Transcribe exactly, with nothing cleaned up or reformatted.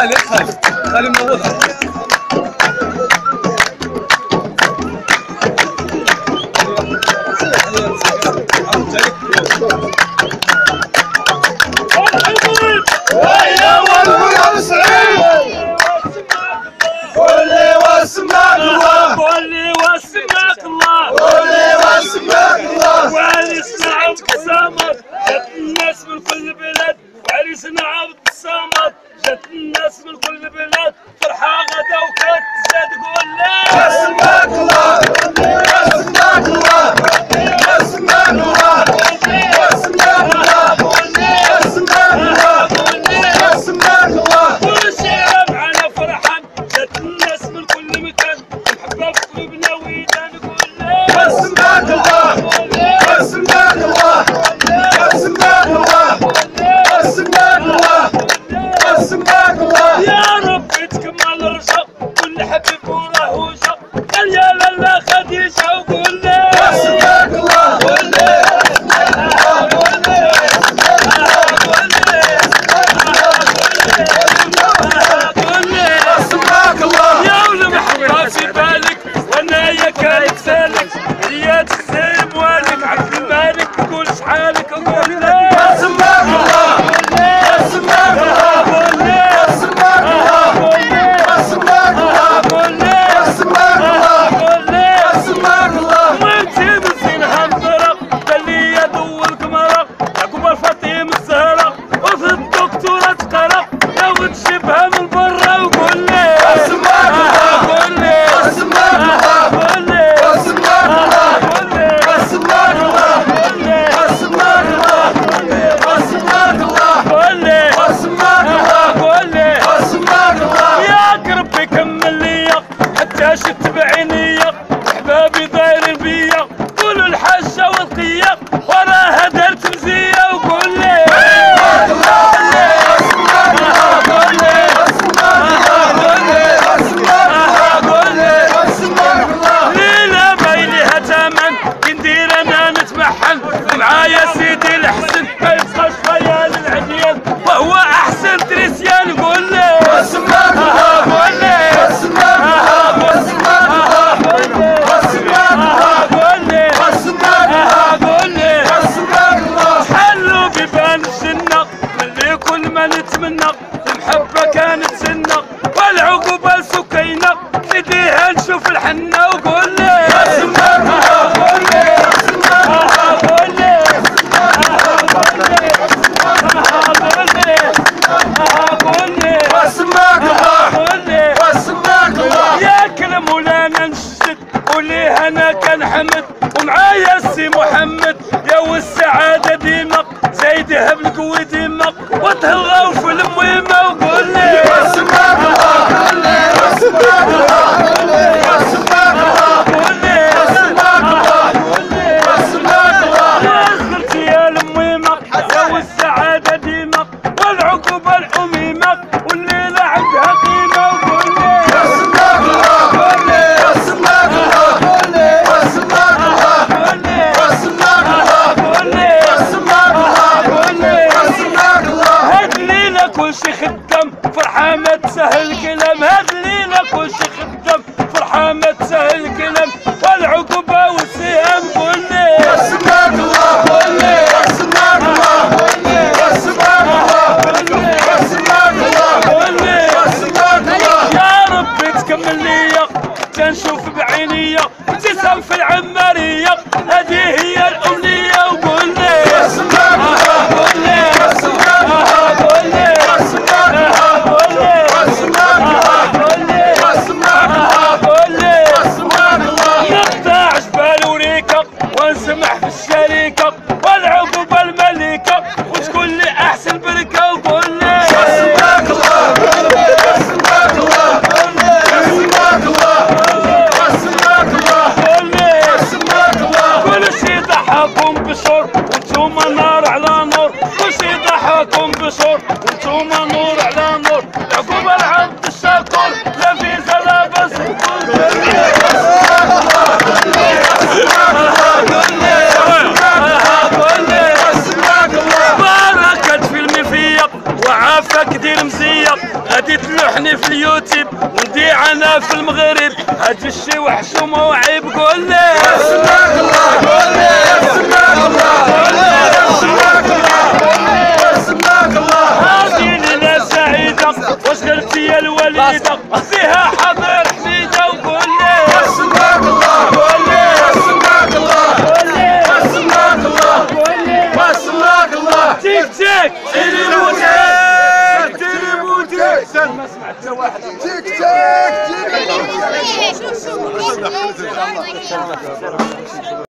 خالي خالي خالي منوضها. الناس من كل بلاد وعريسنا عبد الصمد، جات الناس من كل بلاد فرحة غدا وكانت تزاد قول لي اسمك الله اسمك الله اسمك الله اسمك الله اسمك الله اسمك الله. كل شيء معنا فرحان، جات الناس من كل مكان محبة في قلوبنا ويدان قول لي اسمك الله اسمك الله اسمك الله اسمك الله اسمك الله. يا رب تكمل الرجاء كل حبيب وراه جا قال يا لالا خديجة وقول لي اسمك الله قول لي اسمك الله. يا ولمحبة في بالك وانا كانت سالك رياض السيم والك عبد المالك قول شحالك وقول لي اسمك الله اسمك الله اسمك الله اسمك الله اسمك الله اسمك الله. وانتي من زينها الزرق قال لي يا ضو القمرة عقب الفاطمة الزهرة وفي الدكتورة تقرا لو تجيبها من برا وقول لي اسمك الله قول لي اسمك الله قول لي اسمك الله قول لي اسمك الله قول لي اسمك الله اسمك الله قول لي اسمك الله قول لي اسمك الله. ياك ربي كمل ليا حتى شفت بعينيا احبابي دايرين بيا قولوا الحاجة والقية وراها درت مزية وقول لي ليلة ما يليها تمن كندير انا نتمحن معايا سيدي الحسن ما يبقاش خيال العديان وهو احسن تريسيان قول لي اسمك الله قول لي اسمك الله اسمك الله اسمك الله قول لي اسمك الله قول لي اسمك الله. حلو بيبان الجنة ملي كل ما نتمنى المحبة كانت سنة والعقوبة السكينة فديها نشوف الحنة وقول لي اسمك الله قول لي اسمك الله قول لي قول لي قول لي اسمك الله قول لي اسمك الله. يا كل مولانا نشد وليه انا كنحمد ومعايا السي محمد يا والسعاده ديما زايد يهب لك وديما وتهلاو في المهمه وقول لي اسمك الله اسمك الله اسمك الله قول لي اسمك الله قول لي اسمك الله. يا اخرتي يا المهمه يا والسعاده ديما والعقوبه الحميمه والليله عندها قيمه وقول لي اسمك الله اسمك الله اسمك الله قول لي اسمك الله قول لي اسمك الله قول لي اسمك الله. هاد الليلة كلشي خدام فرحة ما تسهل الكلام هاد الليلة كلشي خدام فرحة ما تسهل الكلام والعقوبة والسهام قول لي اسمك الله قول لي اسمك الله اسمك الله اسمك الله قول لي اسمك الله. يا ربي تكمل ليا تنشوف بعينيا وتسهم في العمارية هذه هي الأمنية وقول لي اسمك الله قول لي اسمك الله قول لي اسمك الله قول لي اسمك الله قول لي اسمك الله قول لي اسمك الله. نقطع جبال وريكة ونسمح في الشريكة والعقوبة الملكة وتقول لي أحسن بركة وقول لي اسمك الله اسمك الله اسمك الله اسمك الله قول لي اسمك الله. كل شي ضحاكم بشور وانتوما نار على نور كل شي ضحاكم بشور وانتوما نور على نور العقوبة العبد الشكور لا فيزا لا بس بركة في المفيق وعافاك دير مزيق غادي في المغرب هاد الشي وحشوم وعيب قول لي سماك الله قول لي سماك الله قول لي سماك الله سماك الله هادي ليلة سعيدة واش قلتي يا الوليدة فيها حضر حميدة وقول لي سماك الله قول لي سماك الله قول لي سماك الله قول لي سماك الله تيك تيك تيري موتيك تيري موتيك ما سمعت حتى واحد. تيك تاك تيري شوف شوف